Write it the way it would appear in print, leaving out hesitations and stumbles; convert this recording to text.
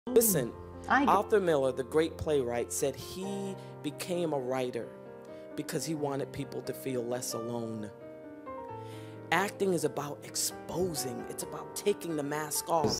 Listen, Arthur Miller, the great playwright, said he became a writer because he wanted people to feel less alone. Acting is about exposing. It's about taking the mask off.